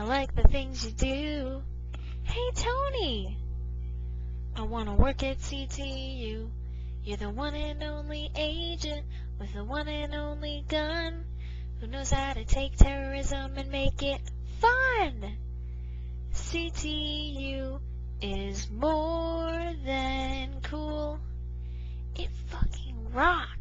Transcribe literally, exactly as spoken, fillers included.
like the things you do. Hey Tony, I wanna work at C T U. You're the one and only agent with the one and only gun who knows how to take terrorism and make it fun. C T U is more than cool. It fucking rocks.